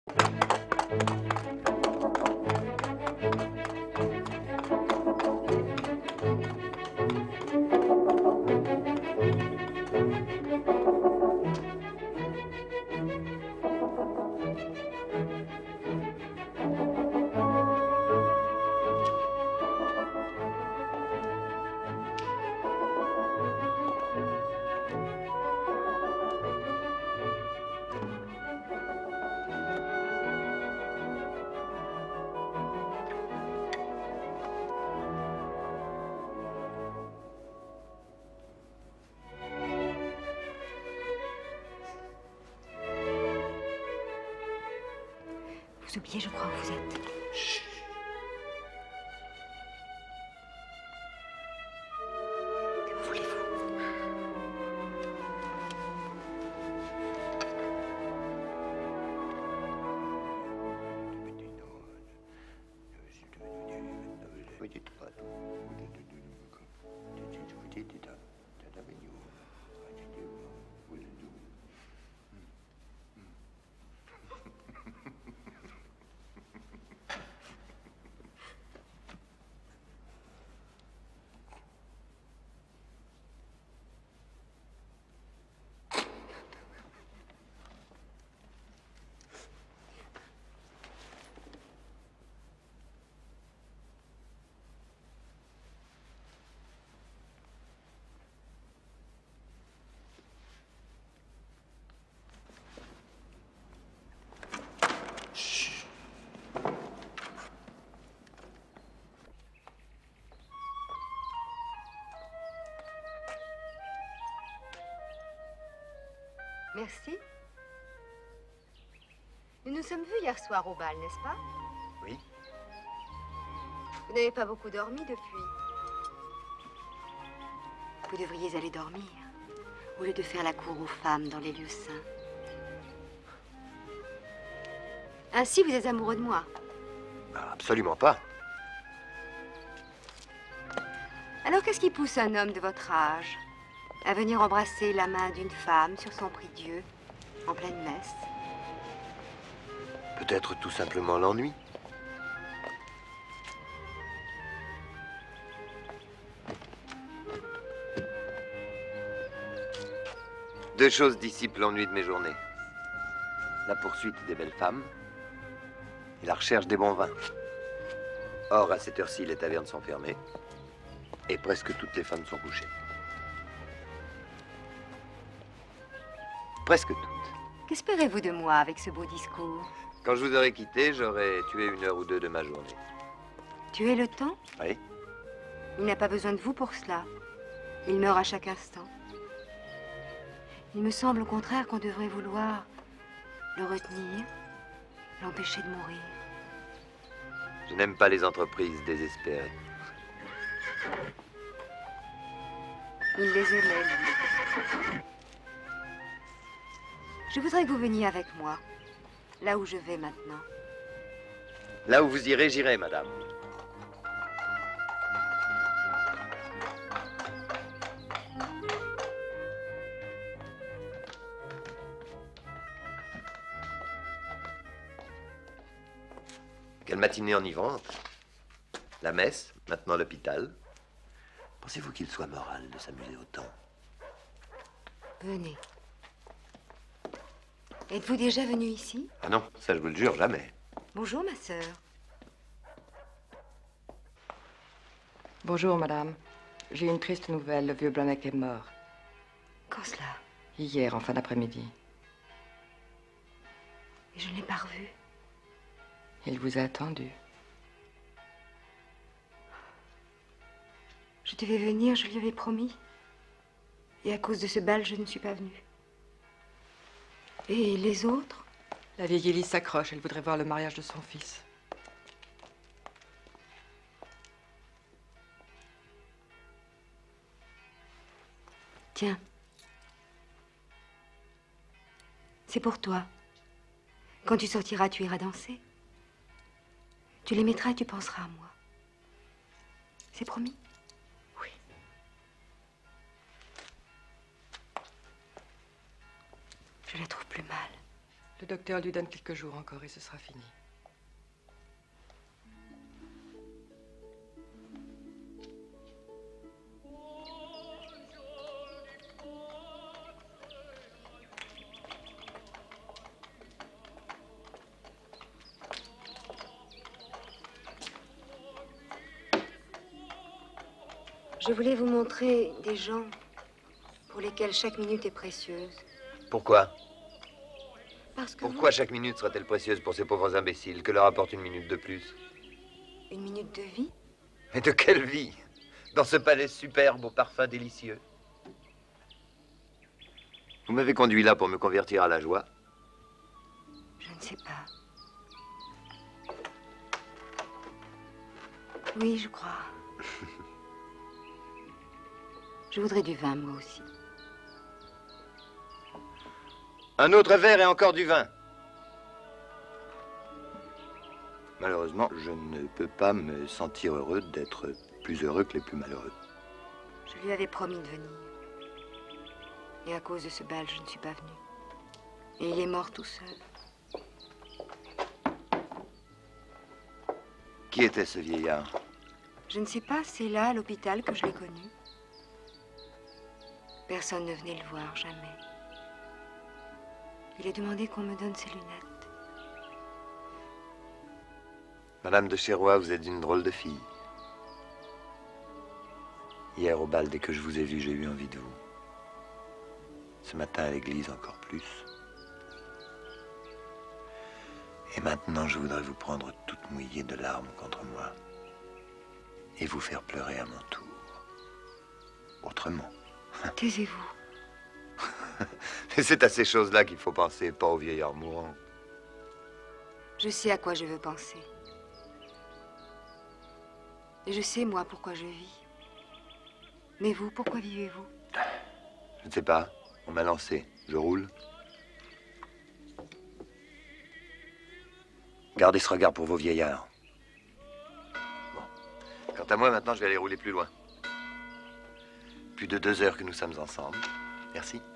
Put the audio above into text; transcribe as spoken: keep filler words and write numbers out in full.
Vous oubliez, je crois, où vous êtes. Chut. Que voulez-vous? Merci. Nous nous sommes vus hier soir au bal, n'est-ce pas? Oui. Vous n'avez pas beaucoup dormi depuis. Vous devriez aller dormir, au lieu de faire la cour aux femmes dans les lieux saints. Ainsi, vous êtes amoureux de moi? Absolument pas. Alors, qu'est-ce qui pousse un homme de votre âge à venir embrasser la main d'une femme sur son prie-dieu, en pleine messe? Peut-être tout simplement l'ennui. Deux choses dissipent l'ennui de mes journées. La poursuite des belles femmes et la recherche des bons vins. Or, à cette heure-ci, les tavernes sont fermées et presque toutes les femmes sont couchées. Presque toutes. Qu'espérez-vous de moi avec ce beau discours? Quand je vous aurai quitté, j'aurai tué une heure ou deux de ma journée. Tuer le temps? Oui. Il n'a pas besoin de vous pour cela. Il meurt à chaque instant. Il me semble au contraire qu'on devrait vouloir le retenir, l'empêcher de mourir. Je n'aime pas les entreprises désespérées. Il les aimait, lui. Je voudrais que vous veniez avec moi, là où je vais maintenant. Là où vous irez, j'irai, madame. Quelle matinée enivrante. La messe, maintenant l'hôpital. Pensez-vous qu'il soit moral de s'amuser autant? Venez. Êtes-vous déjà venu ici? Ah non, ça je vous le jure, jamais. Bonjour, ma sœur. Bonjour, madame. J'ai une triste nouvelle. Le vieux Brannock est mort. Quand cela? Hier, en fin d'après-midi. Et je ne l'ai pas revu. Il vous a attendu. Je devais venir, je lui avais promis. Et à cause de ce bal, je ne suis pas venue. Et les autres? La vieille Élise s'accroche. Elle voudrait voir le mariage de son fils. Tiens. C'est pour toi. Quand tu sortiras, tu iras danser. Tu les mettras et tu penseras à moi. C'est promis? Oui. Je la trouve plus mal. Le docteur lui donne quelques jours encore et ce sera fini. Je voulais vous montrer des gens pour lesquels chaque minute est précieuse. Pourquoi? Parce que Pourquoi vous, chaque minute sera-t-elle précieuse pour ces pauvres imbéciles? Que leur apporte une minute de plus? une minute de vie, Mais de quelle vie? Dans ce palais superbe aux parfums délicieux. Vous m'avez conduit là pour me convertir à la joie. je ne sais pas. Oui, je crois. Je voudrais du vin, moi aussi. Un autre verre et encore du vin. Malheureusement, je ne peux pas me sentir heureux d'être plus heureux que les plus malheureux. Je lui avais promis de venir. Et à cause de ce bal, je ne suis pas venue. Et il est mort tout seul. Qui était ce vieillard? Je ne sais pas, c'est là, à l'hôpital, que je l'ai connu. Personne ne venait le voir, jamais. Il a demandé qu'on me donne ses lunettes. Madame de Chérois, vous êtes une drôle de fille. Hier au bal, dès que je vous ai vu, j'ai eu envie de vous. Ce matin à l'église, encore plus. Et maintenant, je voudrais vous prendre toute mouillée de larmes contre moi et vous faire pleurer à mon tour. Autrement. Taisez-vous. Mais c'est à ces choses-là qu'il faut penser, pas aux vieillards mourants. Je sais à quoi je veux penser. Et je sais, moi, pourquoi je vis. Mais vous, pourquoi vivez-vous? Je ne sais pas. On m'a lancé. Je roule. Gardez ce regard pour vos vieillards. Bon. Quant à moi, maintenant, je vais aller rouler plus loin. Plus de deux heures que nous sommes ensemble. Merci.